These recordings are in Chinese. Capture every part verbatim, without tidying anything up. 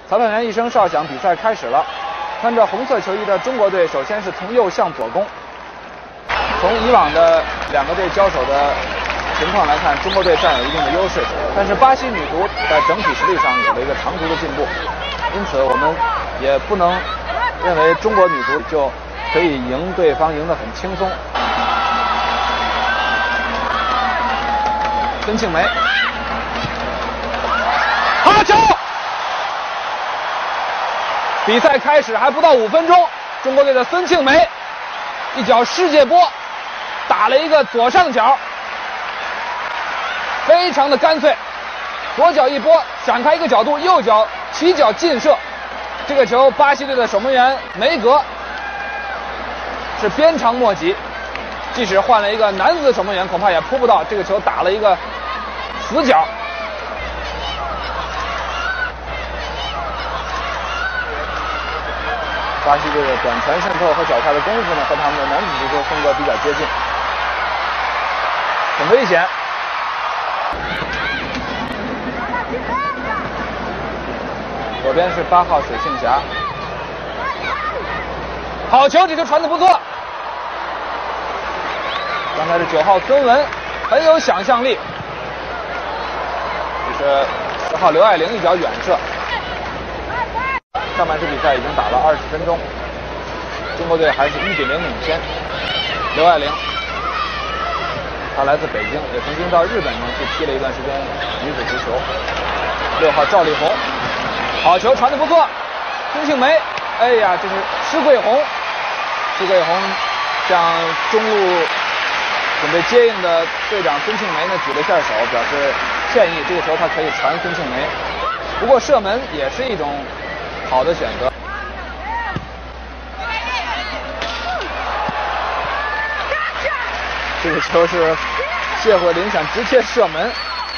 裁判员一声哨响，比赛开始了。穿着红色球衣的中国队首先是从右向左攻。从以往的两个队交手的情况来看，中国队占有一定的优势，但是巴西女足在整体实力上有了一个长足的进步，因此我们也不能认为中国女足就可以赢对方赢得很轻松。孙庆梅，好球！比赛开始还不到五分钟，中国队的孙庆梅一脚世界波打了一个左上角，非常的干脆，左脚一拨闪开一个角度，右脚起脚劲射，这个球巴西队的守门员梅格是鞭长莫及，即使换了一个男子的守门员恐怕也扑不到，这个球打了一个死角。巴西队的短传渗透和脚下的功夫呢，和他们的男子足球风格比较接近，很危险。左边是八号水杏霞，好球，这球传得不错。刚才是九号孙雯，很有想象力。这是十号刘爱玲一脚远射。上半时比赛已经打了二十分钟，中国队还是一比零领先。刘爱玲，她来自北京，也曾经到日本呢去踢了一段时间女子足球。六号赵丽红，好球传得不错。孙庆梅，哎呀，这是施桂红，施桂红向中路准备接应的队长孙庆梅呢举了一下手，表示歉意。这个球他可以传孙庆梅，不过射门也是一种好的选择。这个球是谢慧琳想直接射门，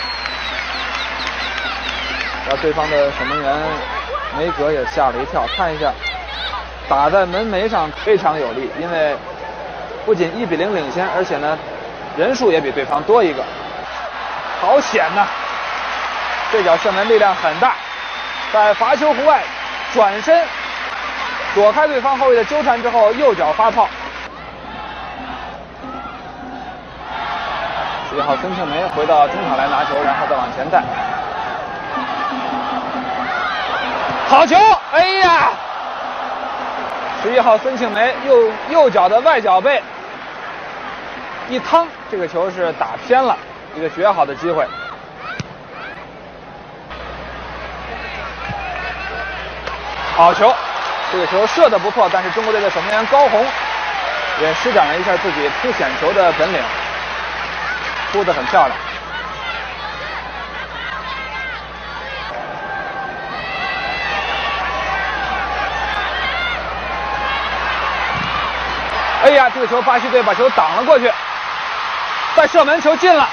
然后对方的守门员梅格也吓了一跳，看一下打在门楣上非常有力，因为不仅一比零领先，而且呢人数也比对方多一个，好险呐！这脚射门力量很大，在罚球弧外转身躲开对方后卫的纠缠之后，右脚发炮。十一号孙庆梅回到中场来拿球，然后再往前带。好球！哎呀！十一号孙庆梅右右脚的外脚背一趟，这个球是打偏了，一个绝好的机会。好球！这个球射得不错，但是中国队的守门员高红也施展了一下自己突险球的本领，扑得很漂亮。哎呀，这个球巴西队把球挡了过去，再射门，球进了。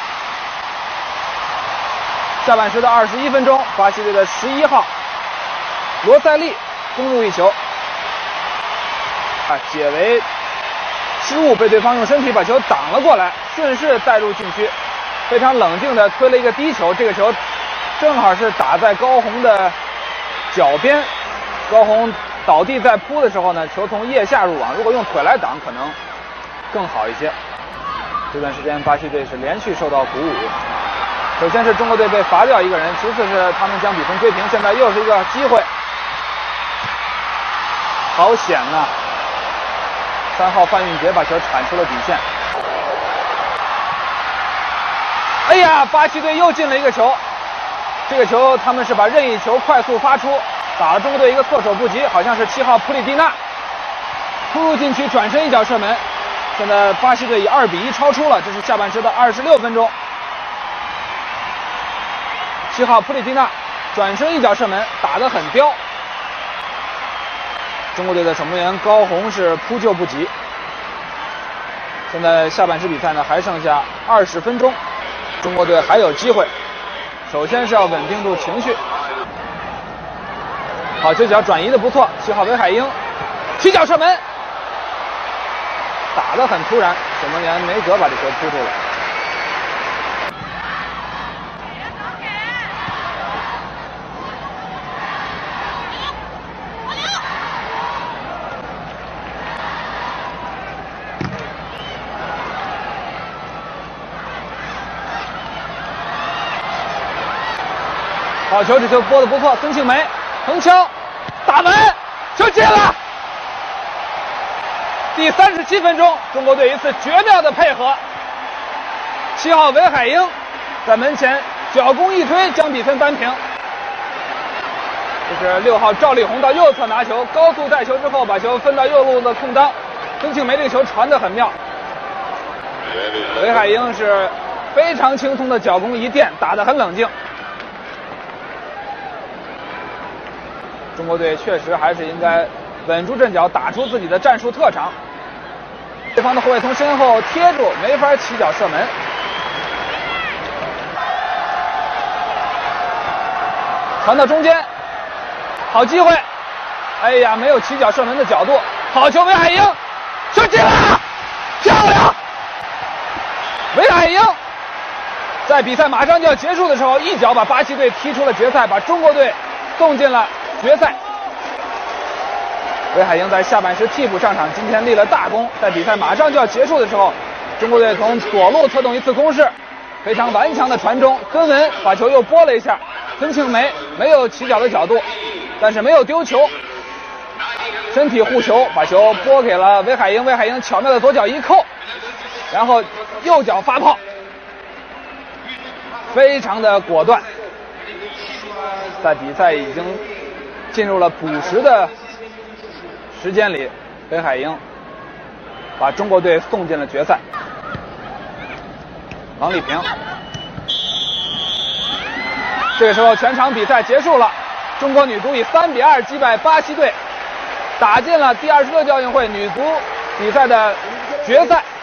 下半时的二十一分钟，巴西队的十一号罗塞利攻入一球，啊，解围失误，被对方用身体把球挡了过来，顺势带入禁区，非常冷静的推了一个低球，这个球正好是打在高红的脚边，高红倒地在扑的时候呢，球从腋下入网，如果用腿来挡可能更好一些。这段时间巴西队是连续受到鼓舞，首先是中国队被罚掉一个人，其次是他们将比分追平，现在又是一个机会，好险呐！三号范运杰把球铲出了底线。哎呀，巴西队又进了一个球，这个球他们是把任意球快速发出，打了中国队一个措手不及，好像是七号普里蒂娜突入禁区转身一脚射门。现在巴西队以二比一超出了，这是下半时的二十六分钟。七号普里蒂娜转身一脚射门，打得很刁。中国队的守门员高红是扑救不及。现在下半时比赛呢还剩下二十分钟，中国队还有机会。首先是要稳定住情绪。好，这脚转移的不错，七号韦海英起脚射门，打得很突然，守门员梅格把这球扑住了。 好球，这球拨的不错，孙庆梅横敲打门，球进了。第三十七分钟，中国队一次绝妙的配合，七号韦海英在门前脚弓一推，将比分扳平。这是六号赵丽红到右侧拿球，高速带球之后把球分到右路的空当，孙庆梅这个球传得很妙。韦海英是非常轻松的脚弓一垫，打得很冷静。中国队确实还是应该稳住阵脚，打出自己的战术特长。对方的后卫从身后贴住，没法起脚射门。传到中间，好机会，哎呀，没有起脚射门的角度，好球，韦海英，球进了，漂亮！韦海英在比赛马上就要结束的时候，一脚把巴西队踢出了决赛，把中国队送进了决赛。韦海英在下半时替补上场，今天立了大功。在比赛马上就要结束的时候，中国队从左路策动一次攻势，非常顽强的传中，孙雯把球又拨了一下，孙庆梅没有起脚的角度，但是没有丢球，身体护球，把球拨给了韦海英。韦海英巧妙的左脚一扣，然后右脚发炮，非常的果断。在比赛已经进入了补时的时间里，韦海英把中国队送进了决赛。王丽萍，这个时候全场比赛结束了，中国女足以三比二击败巴西队，打进了第二十六届奥运会女足比赛的决赛。